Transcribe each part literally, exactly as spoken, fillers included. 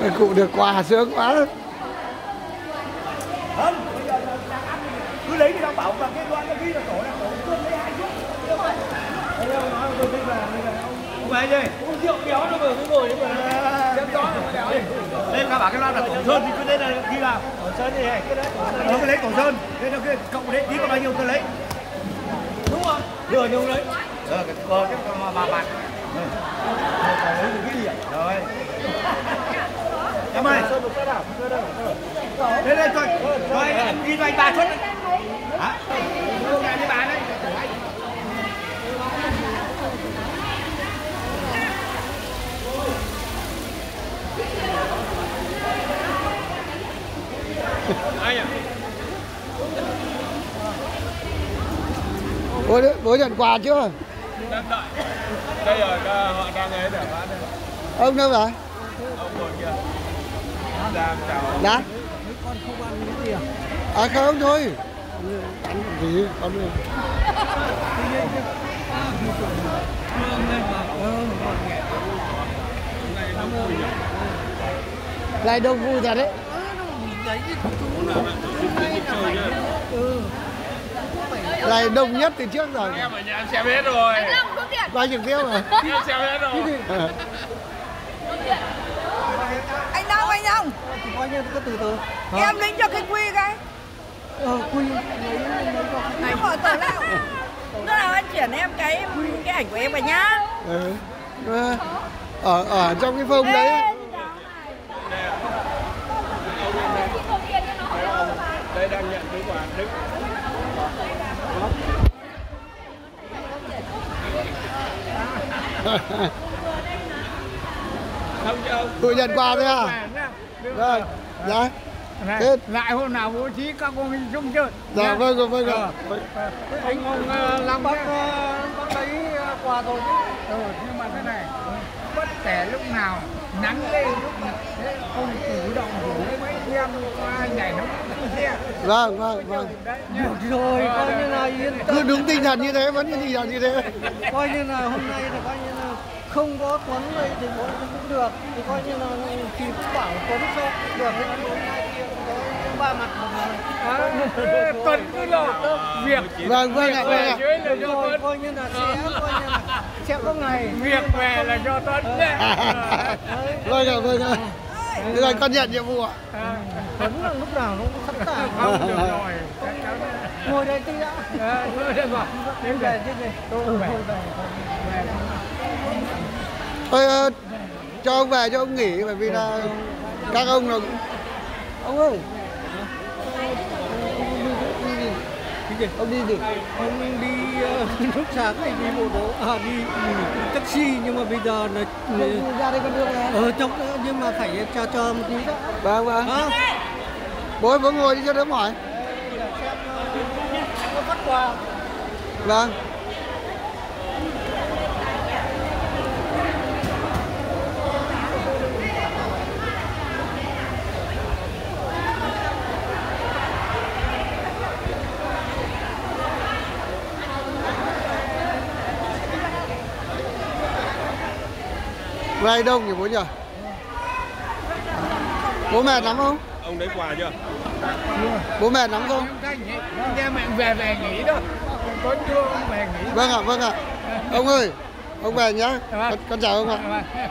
Cụ được quà sướng quá. Không, bây giờ đang ăn cứ lấy cái đau bảo và cái đoạn cái ghi là tổ là tổ cơm lấy hai chút. Đây ông nói tôi thích là ông về gì? Uống rượu béo nó vừa mới ngồi đấy mà. Xem đó nó béo đi. Đây các bạn cái loa là tổ sơn thì cứ đây là ghi nào? Tổ sơn thì này, cái đấy. Nó cứ lấy tổ sơn. Đây nó cái cộng đấy tí có bao nhiêu tôi lấy. Đúng không? Đưa nhiều lấy. Ờ cái cờ cái mà bà bạn. Rồi lấy được cái gì ạ? Rồi. Em ơi. Đây đây coi. Rồi em ghi cho anh ba suất đấy. Hả? Đưa nhà đi bà đấy. Ai à? Bố, bố nhận quà chưa? Đang đợi. Đây rồi, họ đang ấy để bán đây. Ông đâu rồi? Ông ngồi kia. Đang chào. Đã. Mấy con không ăn cái gì à? À không thôi. Ăn gì con ơi. Lại đông vui thật đấy. Lại đông nhất từ trước rồi. Em ở nhà em xem hết rồi. Quay trực tiếp rồi. Em xem hết rồi. Anh đâu anh không? Thì coi như cứ từ từ. Em lính cho cái quy cái. Ờ, quy Này mở tổ nào. Lúc nào anh chuyển em cái cái ảnh của em vào nhá. Ừ. Ở ở trong cái phông đấy. Đây đang nhận cái quà Đức. Không chứ ông. Tôi nhận quà thôi à? Rồi. Dạ. Này, lại hôm nào bố trí các con hình dung chơi. Dạ vâng rồi, vâng rồi. Anh ông làm bác bác lấy quà rồi chứ. Ừ, nhưng mà thế này, bất kể lúc nào nắng lên lúc nào thế không chủ động rủ mấy anh em qua nhảy nó cũng xe. Vâng vâng vâng. được rồi, coi như là yên Cứ tâm. đúng tinh thần như thế, vẫn như tinh thần như thế. Coi như là hôm nay là coi như là không có Tuấn đây thì bố cũng được. Thì coi như là chỉ bảo Tuấn xong cũng được. Hôm nay kia có ba mặt một người. Tuấn cứ lo việc. Vâng vâng ạ, vâng ạ. Dưới là do Rồi Tuấn. coi như là sẽ coi như là sẽ có ngày Việc về là do Tuấn. Vâng ạ, vâng ạ. Thế là con nhận nhiệm vụ ạ. Tuấn là lúc nào nó cũng sẵn sàng. Không được rồi. Ngồi đây tí đã. Ngồi đây mà. Đến về chứ gì. Tôi về. Thôi ờ, cho ông về cho ông nghỉ, bởi vì là các ông là cũng... Ông ơi. Ông đi gì? Ông đi uh, lúc sáng thì đi bộ đỗ, à đi taxi nhưng mà bây giờ là Không ra đây con đưa về. ở trong nhưng mà phải chờ chờ một tí đó. Vâng vâng. À, Bố ơi, bố ngồi đi cho đỡ mỏi. có phát quà. Vâng. Này đông nhỉ bố nhỉ? Bố mệt lắm không? Ông lấy quà chưa? Bố mệt lắm không? Anh em mình về về nghỉ đó. Tuấn đưa ông về nghỉ. Vâng ạ, vâng ạ. Ông ơi, ông về nhá. Con, con chào ông ạ.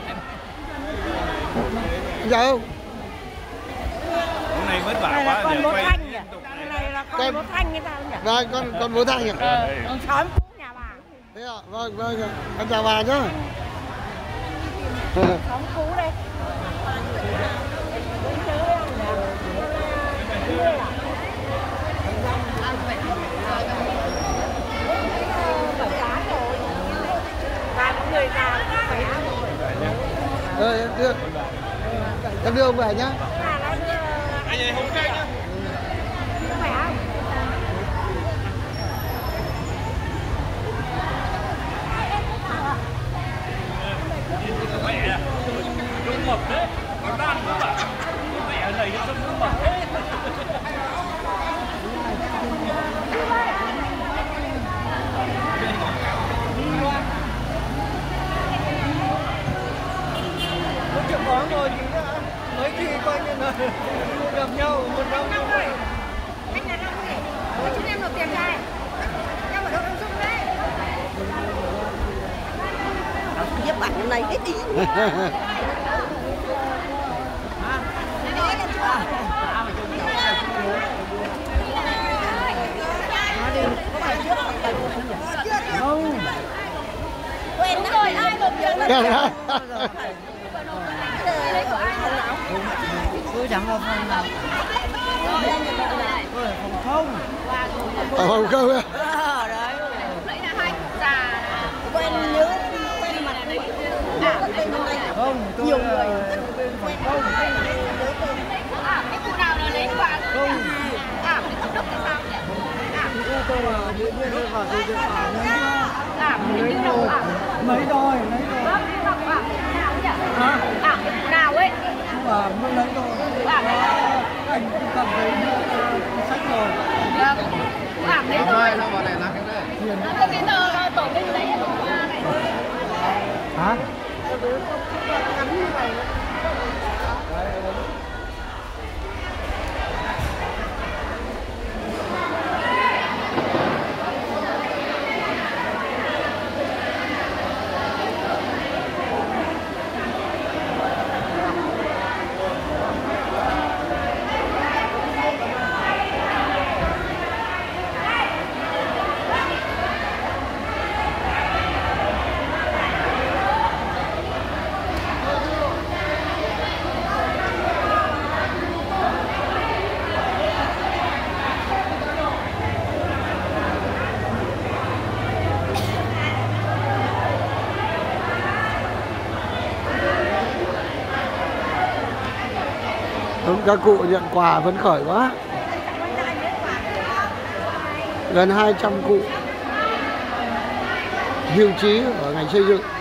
Con chào ông. Hôm nay vất vả Này là quá. con nhờ, bố quay Thanh liên nhỉ? tục này. Này là con Con- bố Thanh hay sao nhỉ? Vâng, con con bố Thanh ạ. Con xóm cũ nhà bà. Thế ạ, vâng vâng ạ. Con chào bà nhá. Xóm cũ đây. Bà có người già phải ăn rồi. Rồi em đưa. Em đưa ông về nhá. Bà đã đưa Anh ơi, không cay nhá. khỏe không? Mẹ à, trông mập đấy. Còn đàn nữa mà. Mẹ này nó trông mập thế. Có chuyện có rồi thì mấy này cái tí. Không. Quên rồi ai một giờ Kìa đó. Tôi chẳng vào phòng nào. Tôi ở phòng không. Ở phòng không á. Ờ đấy. Lấy là hai già. Quen nhớ quen mặt đấy. À bên này. Không, tôi Nhiều người. bên phòng không. À cái cụ nào là lấy quà. Không. À cái cụ đốc thì sao nhỉ? À Tôi là điện viên tôi vào tôi điện thoại à lấy rồi. Mấy rồi, lấy rồi. à Hả? à cái cụ nào ấy. Nhưng mà mới lấy rồi. À Anh cũng cầm giấy sách rồi. à lấy rồi. nó vào đây là cái đây. Cái bây giờ tổ bên đấy là quà này. Hả? Đúng, các cụ nhận quà phấn khởi quá. Gần hai trăm cụ hưu trí ở ngành xây dựng.